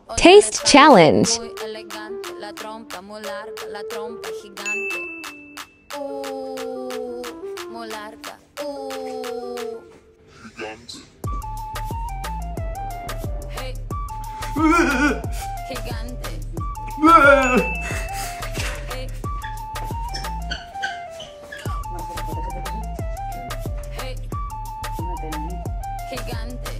Taste challenge. Muy elegante, la trompa muy larga, la trompa gigante. Muy larga. Hey. Gigante. Hey. Hey. Gigante.